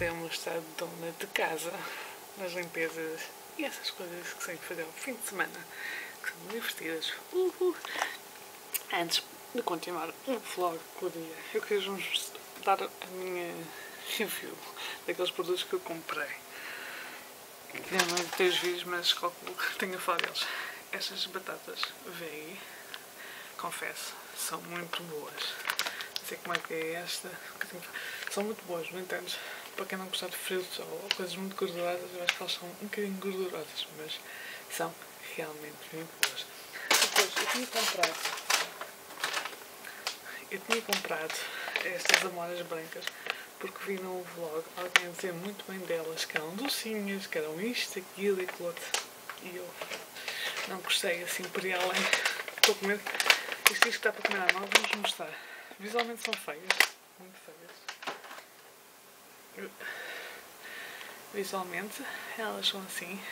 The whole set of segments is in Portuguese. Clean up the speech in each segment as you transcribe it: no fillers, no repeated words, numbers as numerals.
a mostrar dona de casa, nas limpezas e essas coisas que sei fazer ao fim de semana, que são divertidas. Antes de continuar o vlog do dia, eu queria-vos dar a minha review daqueles produtos que eu comprei. Queria mais de 3 vídeos, mas calculo que tenho a falar deles. Estas batatas VI, confesso, são muito boas. Não sei como é que é esta. São muito boas, no entanto, para quem não gostar de fritos ou coisas muito gordurosas, eu acho que elas são um bocadinho gordurosas, mas são realmente muito boas. Depois, eu tinha comprado estas amoras brancas porque vi no vlog alguém dizer muito bem delas, que eram docinhas, que eram isto, aquilo e aquilo outro. E eu não gostei assim por ir além. Estou com medo. Isto que está para comer à mão, vamos mostrar. Visualmente são feias, muito feias. Visualmente elas são assim,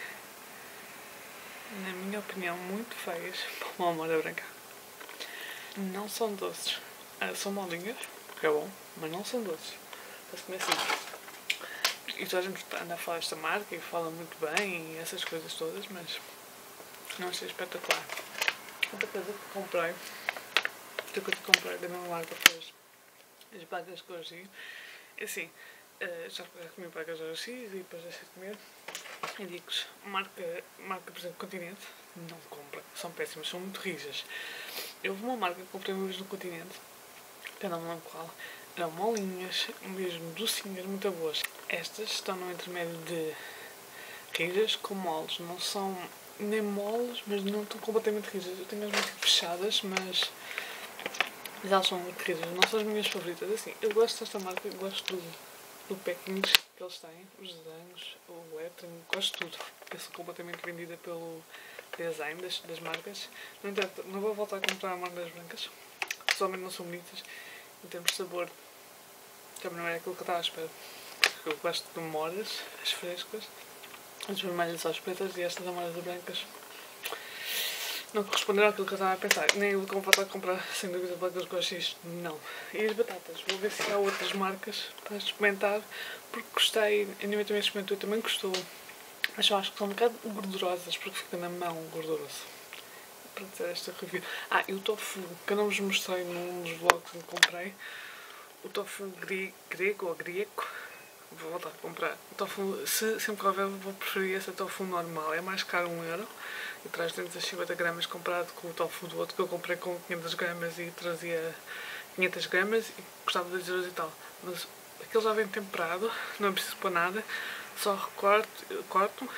na minha opinião, muito feias para uma amora branca. Não são doces. São molinhas, que é bom, mas não são doces. Para comer assim. E toda a gente anda a falar desta marca e fala muito bem e essas coisas todas, mas não achei espetacular. Outra coisa que comprei da mesma marca foi as bagas de Goji. Assim, já comi bagas de Goji e depois deixei de comer. E digo-vos, marca, por exemplo, Continente, não compra. São péssimas, são muito rijas. Eu vi uma marca que comprei uma vez no Continente, que não me lembro qual. Eram molinhas, mesmo docinhas, muito boas. Estas estão no intermédio de rijas com moles. Não são nem moles, mas não estão completamente rijas. Eu tenho as muito fechadas, mas elas são muito rijas. Não são as minhas favoritas. Assim, eu gosto desta marca, eu gosto do packing que eles têm, os desenhos, o lettering, gosto de tudo. Eu sou completamente vendida pelo design das marcas. No entanto, não vou voltar a comprar amargas brancas. Pessoalmente não são bonitas. Em termos de sabor, também não é aquilo que eu estava à espera. Porque eu gosto de amoras, as frescas, as vermelhas às pretas e estas amoras brancas não corresponderam àquilo que eu estava a pensar. Nem eu vou voltar a comprar, sem dúvida, bagas Goji, não. E as batatas, vou ver se há outras marcas para experimentar, porque gostei, a minha também experimentou e também gostou. Mas eu acho que são um bocado gordurosas, porque fica na mão gorduroso. Para dizer esta review. E o tofu, que eu não vos mostrei num dos vlogs que comprei. O tofu grego ou greco, vou voltar a comprar. O tofu, sempre que houver, vou preferir esse tofu normal. É mais caro, 1€. E traz 250 gramas comparado com o tofu do outro que eu comprei com 500 gramas e trazia 500 gramas e custava 2€ e tal. Mas aquele já vem temperado, não é preciso pôr nada. Só corto,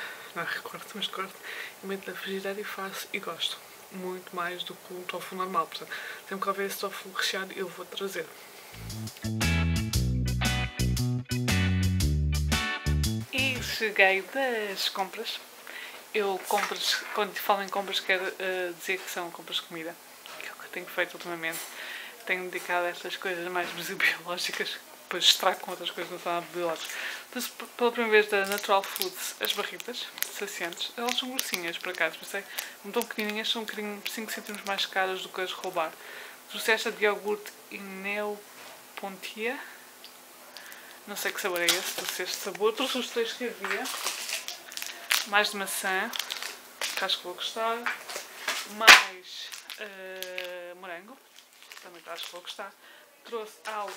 e meto na frigideira e faço e gosto. Muito mais do que um tofu normal. Portanto, sempre que houver esse tofu recheado, eu vou trazer. E cheguei das compras. Quando falo em compras, quero dizer que são compras de comida. Que é o que eu tenho feito ultimamente. Tenho dedicado a estas coisas mais biológicas, depois estrago com outras coisas que não são biológicas. Então, pela primeira vez da Natural Foods, as barritas saciantes, elas são grossinhas por acaso, pensei, não tão pequenininhas, são um bocadinho 5 cm mais caras do que as roubar. Trouxe esta de iogurte e Neopontia, não sei que sabor é esse, trouxe este sabor, trouxe os 3 que havia, mais de maçã, que acho que vou gostar, mais morango, também acho que vou gostar, trouxe algo,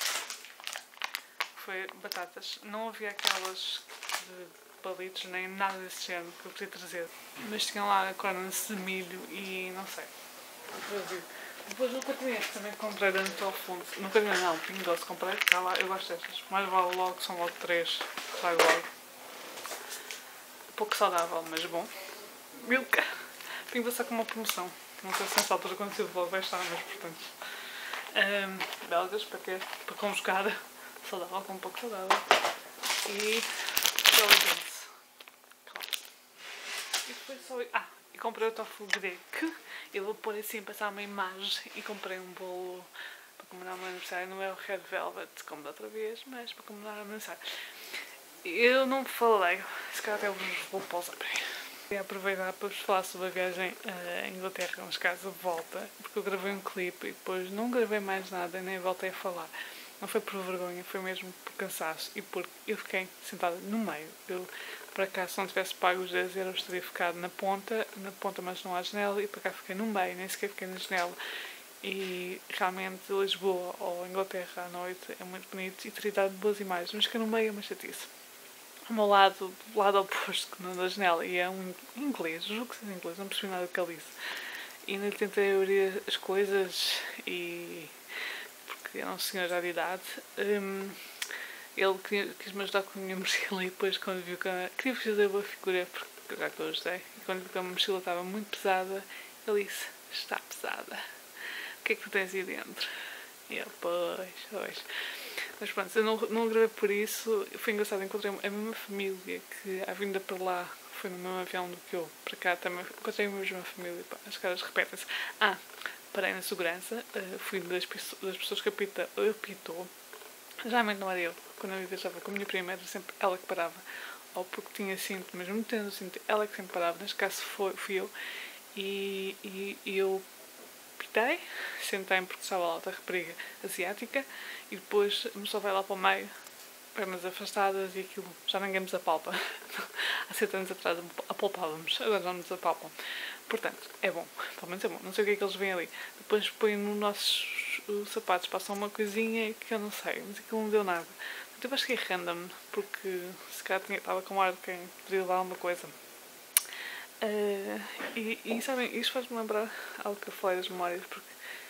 foi batatas, não havia aquelas de palitos nem nada desse género que eu podia trazer, mas tinha lá cornas de milho e não sei, depois no Continente também comprei da Natural Foods, no Continente não, Pingo Doce comprei, está lá, eu gosto destas, mais vale logo, são logo 3, trago logo. Pouco saudável, mas bom. Milk. Pingo Doce com uma promoção, não sei se nessa altura quando se logo vai estar, mas portanto. Belgas, para quê? Para conjugar saudável com um pouco saudável. E Belgas. Claro. E depois só. E comprei o tofu grego. Eu vou pôr assim, passar uma imagem. E comprei um bolo para comemorar o meu aniversário. Não é o Red Velvet, como da outra vez, mas para comemorar o meu aniversário. Eu não falei, se calhar até vos vou pausar. Queria aproveitar para vos falar sobre a viagem à Inglaterra, uns casos de volta, porque eu gravei um clipe e depois não gravei mais nada e nem voltei a falar. Não foi por vergonha, foi mesmo por cansaço e porque eu fiquei sentada no meio. Eu, por acaso, se não tivesse pago os 10 euros, teria ficado na ponta, mas não há janela, e por cá fiquei no meio, nem sequer fiquei na janela. E realmente Lisboa ou Inglaterra à noite é muito bonito e teria dado boas imagens, mas fiquei no meio é uma chatice. Ao meu lado, do lado oposto, não da janela, e é um inglês, julgo que seja inglês, não percebi nada do que ele disse. E ainda tentei abrir as coisas e... porque era um senhor já de idade. Ele quis-me ajudar com a minha mochila e depois quando viu que queria fazer boa figura, porque já que eu ajudei, e quando viu que a mochila estava muito pesada, ele disse, está pesada. O que é que tu tens aí dentro? E eu, pois. Mas pronto, eu não gravei por isso. Foi engraçado, encontrei a mesma família que a vinda para lá foi no mesmo avião do que eu. Para cá também encontrei a mesma família. Pá, as caras repetem-se. Parei na segurança, fui das pessoas que apitou. Geralmente não era eu. Quando eu viajava com a minha prima, era sempre ela que parava. Ou porque tinha cinto, mas não tendo cinto, ela que sempre parava. Neste caso fui eu. E eu pitei, sentei-me porque estava lá outra rapariga asiática e depois me só vai lá para o meio, pernas afastadas e aquilo, já ninguém nos apalpa. Há 7 anos atrás apalpávamos, agora já nos apalpam. Portanto, é bom, pelo menos é bom. Não sei o que é que eles veem ali. Depois põem nos nossos sapatos, passam uma coisinha que eu não sei, mas aquilo não deu nada. Eu acho que é random, porque se calhar estava com ar de quem podia levar alguma coisa. E sabem, isto faz-me lembrar algo que eu falei das memórias, porque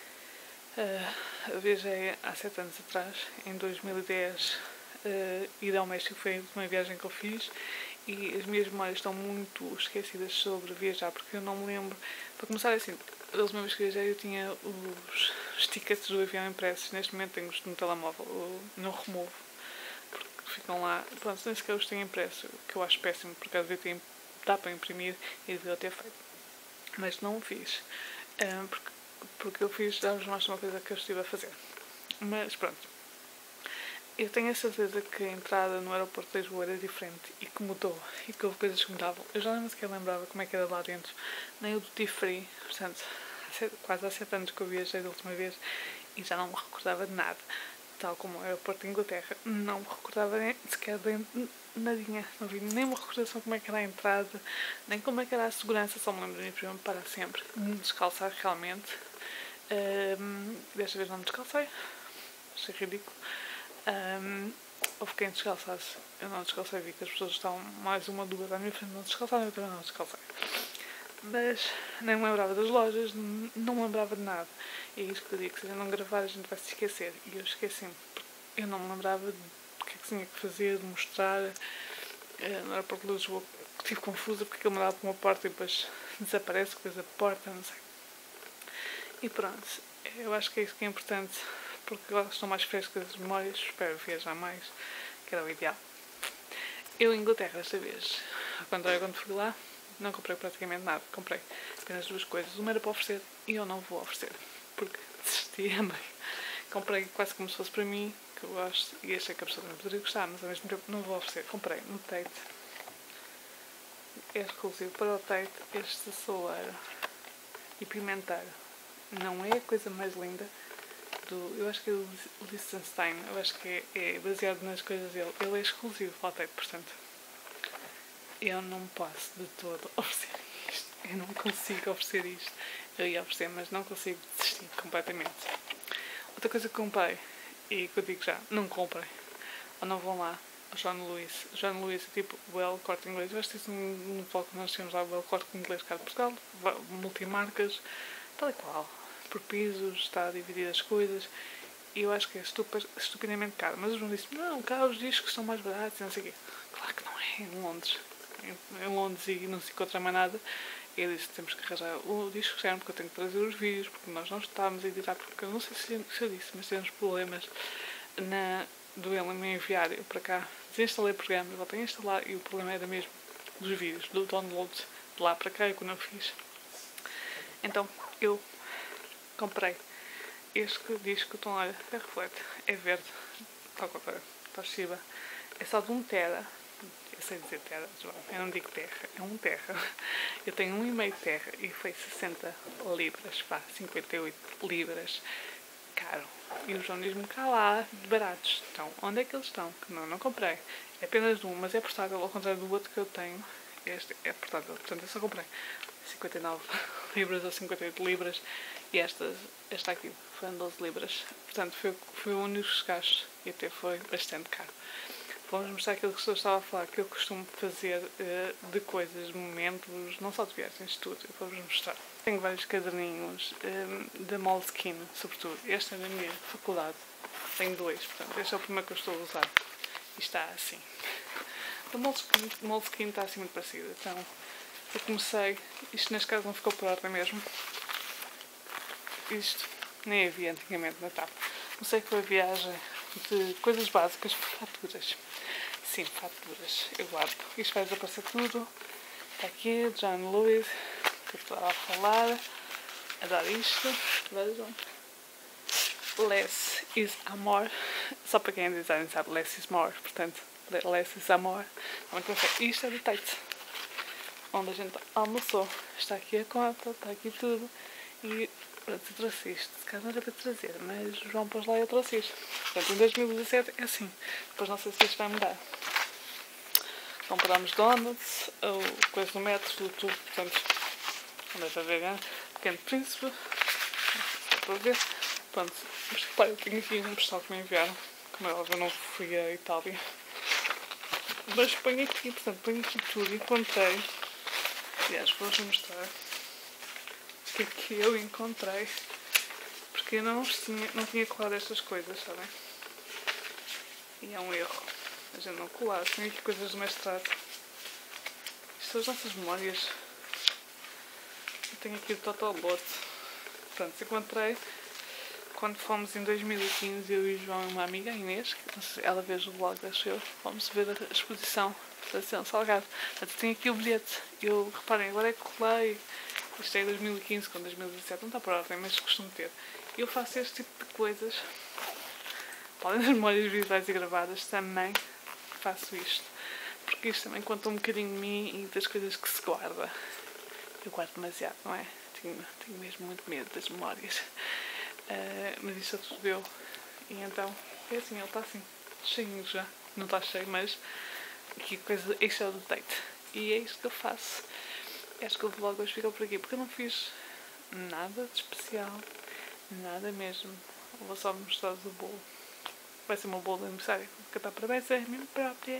viajei há 7 anos atrás, em 2010, ir ao México foi uma viagem que eu fiz e as minhas memórias estão muito esquecidas sobre viajar, porque eu não me lembro. Para começar, assim, da última vez que viajei eu tinha os tickets do avião impressos, neste momento tenho-os no telemóvel, não removo, porque ficam lá, pronto, nem sequer os tenho impresso, que eu acho péssimo, porque às vezes dá para imprimir e devia ter feito. Mas não o fiz. Porque eu fiz, já-vos mostro uma coisa que eu estive a fazer. Mas pronto. Eu tenho a certeza que a entrada no aeroporto de Lisboa era diferente e que mudou. E que houve coisas que mudavam. Eu já nem sequer lembrava como é que era lá dentro. Nem o duty free. Portanto, quase há 7 anos que eu viajei da última vez e já não me recordava de nada. Tal como o aeroporto de Inglaterra. Não me recordava sequer de nadinha. Não vi nenhuma recordação como é que era a entrada, nem como é que era a segurança. Só me lembro da minha prima parar sempre. Me descalçar realmente. Desta vez não me descalcei. Achei ridículo. Houve quem descalçasse. Eu não descalcei, vi que as pessoas estavam mais uma ou duas à minha frente, não descalçaram, eu também não descalcei. Mas nem me lembrava das lojas, não me lembrava de nada. E é isso que eu digo, se eu não gravar a gente vai se esquecer. E eu esqueci-me, porque eu não me lembrava do que é que tinha que fazer, de mostrar. No aeroporto de Lisboa estive confusa porque ele me dava para uma porta e depois desaparece coisa da porta, não sei. E pronto, eu acho que é isso que é importante, porque agora estão mais frescas as memórias, espero viajar mais, que era o ideal. Eu em Inglaterra desta vez, quando fui lá, não comprei praticamente nada, comprei apenas 2 coisas. Uma era para oferecer e eu não vou oferecer, porque desisti a meio. Comprei quase como se fosse para mim, que eu gosto, e achei que a pessoa também poderia gostar, mas ao mesmo tempo não vou oferecer. Comprei no Tate, é exclusivo para o Tate, este soleiro e pimenteiro. Não é a coisa mais linda eu acho que é o Liechtenstein, eu acho que é baseado nas coisas dele. Ele é exclusivo para o Tate, portanto eu não posso de todo oferecer isto. Eu não consigo oferecer isto. Eu ia oferecer, mas não consigo desistir completamente. Outra coisa que comprei, e que eu digo já, não comprem, ou não vão lá, o João Luís. O João Luís é tipo o El Corte Inglês. Eu acho que isso no vlog que nós tínhamos lá, o El Corte Inglês cá de Portugal, multimarcas, tal e qual. Por pisos, está a dividir as coisas. E eu acho que é estupidamente caro. Mas o João disse, não, cá os discos são mais baratos, não sei o quê. Claro que não é, em Londres. Em Londres e não se encontra mais nada. E eu disse, temos que arranjar o disco externo, porque eu tenho que trazer os vídeos, porque nós não estávamos a editar, porque eu não sei se eu disse, mas temos problemas do ele me enviar eu para cá. Desinstalei o programa, voltei a instalar e o problema era mesmo dos vídeos, do download de lá para cá, e quando eu fiz. Então, eu comprei este disco, então olha, até reflete, é verde, tal qual Toshiba, é só de 1 tera, eu sei dizer tera, eu não digo terra, é 1 terra, eu tenho 1,5 terra e foi 60 libras, 58 libras, caro, E o João diz-me que há lá baratos. Então, onde é que eles estão? Que não comprei. É apenas de um, mas é portátil, ao contrário do outro que eu tenho. Este é portátil, portanto eu só comprei 59 libras ou 58 libras. E esta aqui foram 12 libras. Portanto, foi o único gasto e até foi bastante caro. Vamos mostrar aquilo que eu estava a falar, que eu costumo fazer de coisas, momentos, não só de viagens, tudo. Eu vou-vos mostrar. Tenho vários caderninhos da Moleskine, sobretudo. Este é da minha faculdade. Tenho dois, portanto, este é o primeiro que eu estou a usar. E está assim. A Moleskine está assim muito parecida. Então, eu comecei, isto neste caso não ficou por ordem mesmo. Isto nem havia antigamente na TAP. Comecei com a viagem de coisas básicas, faturas. Sim, faturas. Eu guardo. Isto vai desaparecer tudo. Está aqui, John Lewis, que eu estava a falar. Adoro isto. Vejam. Less is amor. Só para quem é design sabe, less is more. Portanto, less is amor. Isto é do Tate, onde a gente almoçou. Está aqui a conta, está aqui tudo. E pronto, eu trouxe isto. Se calhar não era para trazer, mas o João pôs lá e eu trouxe isto. Portanto, em 2017 é assim. Depois não sei se isto vai mudar. Compramos donuts, ou coisa do metro, tudo. Portanto, não deve haver, né? Pequeno Príncipe. Não sei se dá para ver. Pronto, mas repare, eu tenho aqui um postal que me enviaram. Como é óbvio, eu não fui à Itália. Mas ponho aqui, portanto, ponho aqui tudo. Encontrei. Aliás, vou-vos mostrar o que é que eu encontrei. Porque eu não tinha colado estas coisas, sabem? E é um erro. A gente não colar. Tenho aqui coisas do mestrado. Isto são as nossas memórias. Eu tenho aqui o Totolote. Pronto, encontrei quando fomos em 2015, eu e o João e uma amiga, a Inês, que ela veio o vlog, acho eu, fomos ver a exposição da Estação Salgado. Portanto, tenho aqui o bilhete. Eu, reparem, agora é que colei. Isto é 2015 com 2017, não está por ordem, mas costumo ter. Eu faço este tipo de coisas. Além das memórias visuais e gravadas, também faço isto. Porque isto também conta um bocadinho de mim e das coisas que se guarda. Eu guardo demasiado, não é? Tenho mesmo muito medo das memórias. Mas isto é tudo eu. E então, é assim, ele está assim, cheinho já. Não está cheio, mas que coisa, isto é o date. E é isto que eu faço. Acho que o vlog hoje ficou por aqui, porque eu não fiz nada de especial. Nada mesmo. Vou só mostrar-vos o bolo. Vai ser o meu bolo de aniversário. Cantar parabéns a mim própria.